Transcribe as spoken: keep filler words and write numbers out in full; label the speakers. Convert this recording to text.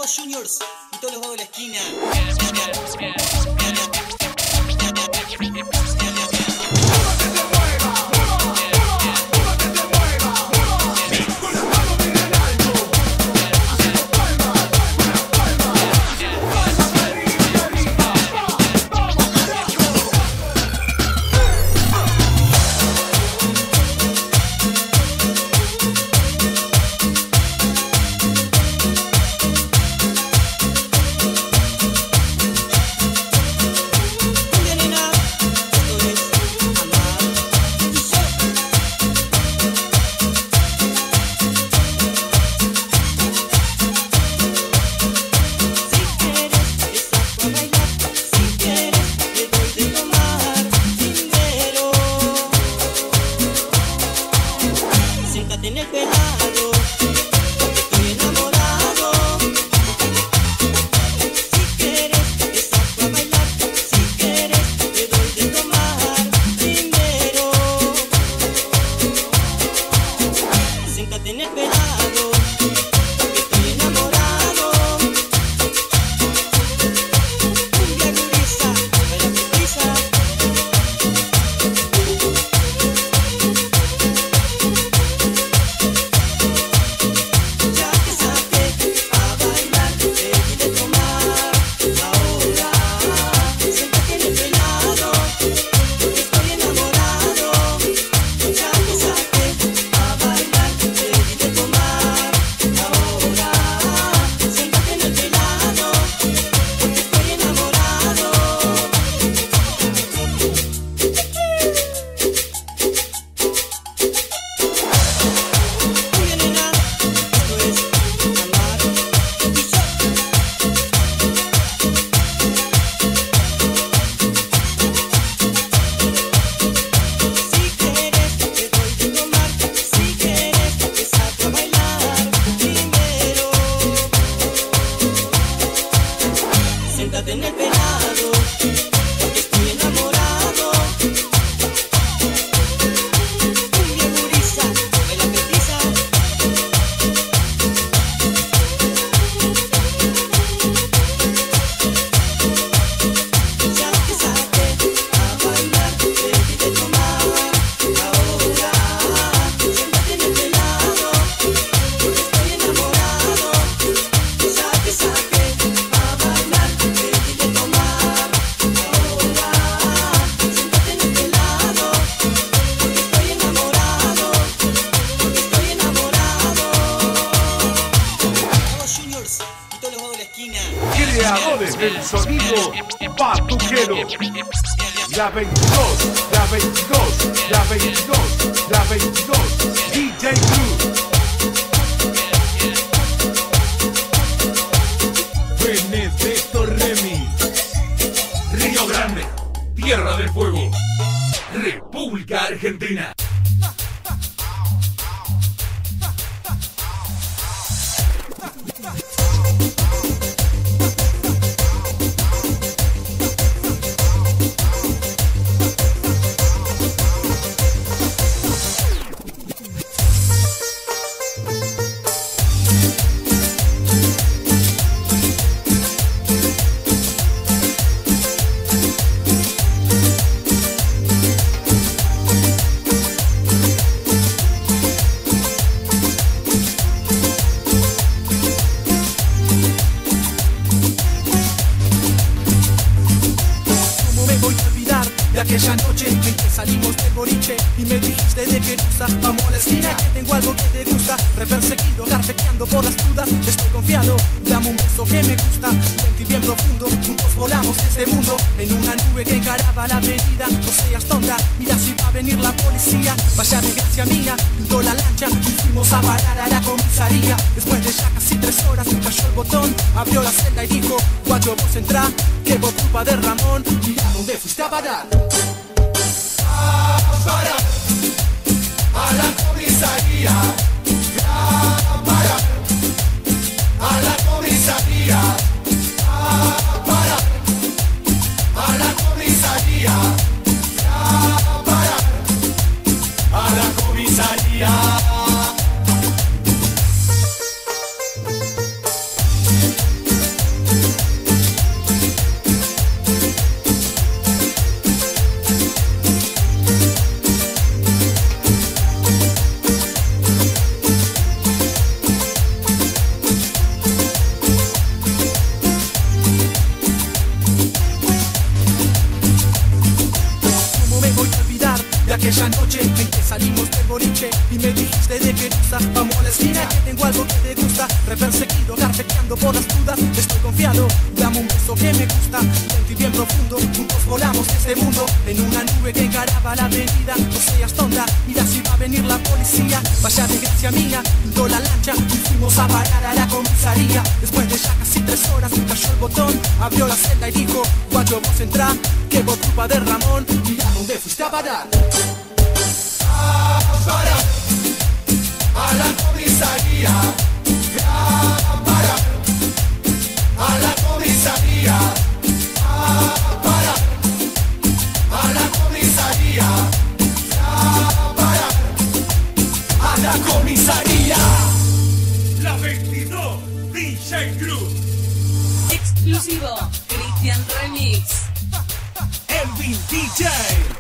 Speaker 1: Juniors y todos los vagos de la esquina.
Speaker 2: Creadores del sonido Batuquero. La veintidós, la veintidós, la veintidós, la veintidós, D J Cruz. Benedetto Remix. Río Grande, Tierra del Fuego, República Argentina.
Speaker 3: Aquella noche en que salimos del boliche y me dijiste de que gusta, vamos a la esquina que tengo algo que te gusta. Reperseguido, carpeteando por las dudas, estoy confiado, dame un beso que me gusta. Sentí bien profundo, juntos volamos ese mundo en una nube que encaraba la avenida. No seas tonta, mira si va a venir la policía. Vaya desgracia mía, pintó la lancha y fuimos a parar a la comisaría. Después de ya casi tres horas cayó el botón, abrió la celda y dijo: guacho, vos entrá, que por culpa de Ramón, mira dónde fuiste a parar.
Speaker 4: A parar a la comisaría, a parar a la comisaría, a parar a la comisaría, a parar a la comisaría.
Speaker 3: salimos del boliche y me dijiste de que gusta. Vamos a la esquina que tengo algo que te gusta. Re perseguido, carpeteando por las dudas. Estoy confiado, dame un beso que me gusta. Lento y bien profundo, juntos volamos este mundo. En una nube que encaraba la avenida. No seas tonta, mira si va a venir la policía. Vaya de gracia mía, pintó la lancha y fuimos a parar a la comisaría. Después de ya casi tres horas, cayó el botón, abrió la celda y dijo: guacho, vos entrá, que vos culpa de Ramón. ¿Y a dónde fuiste a parar?
Speaker 4: A parar a la comisaría. Fui a parar a la comisaría. A parar a la comisaría. Fui a parar a la comisaría.
Speaker 2: La veintidós D J Group.
Speaker 5: Exclusivo Cristian Remix.
Speaker 2: Elvin D J.